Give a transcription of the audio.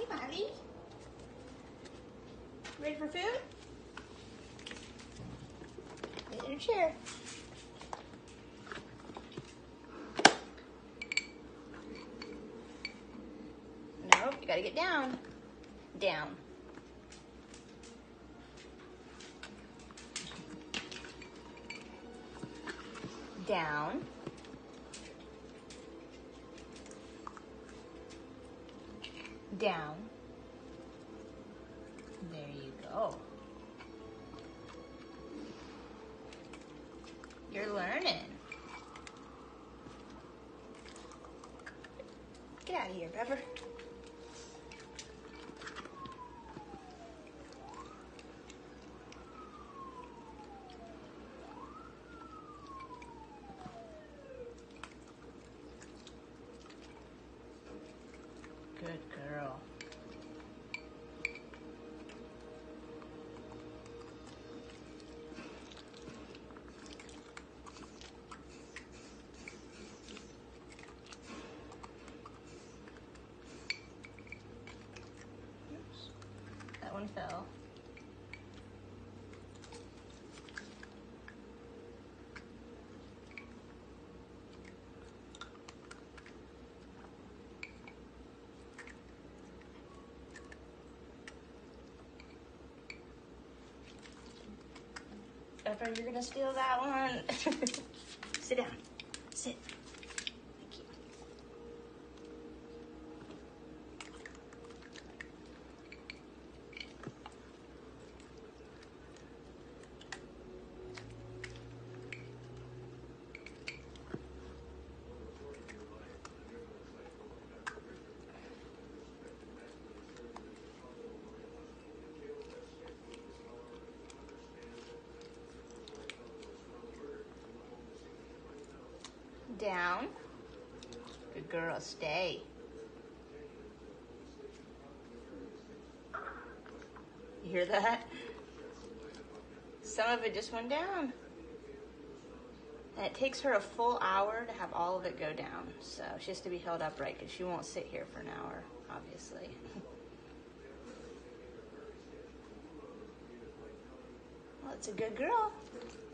MeiLee. Ready for food? Get in a chair. Nope, you gotta get down. Down. Down. Down. There you go. You're learning. Get out of here, Pepper. Good girl. Oops. That one fell. Pepper, you're gonna steal that one. Sit down. Sit. Thank you. Down. Good girl, stay. You hear that? Some of it just went down. And it takes her a full hour to have all of it go down. So she has to be held upright because she won't sit here for an hour, obviously. Well, it's a good girl.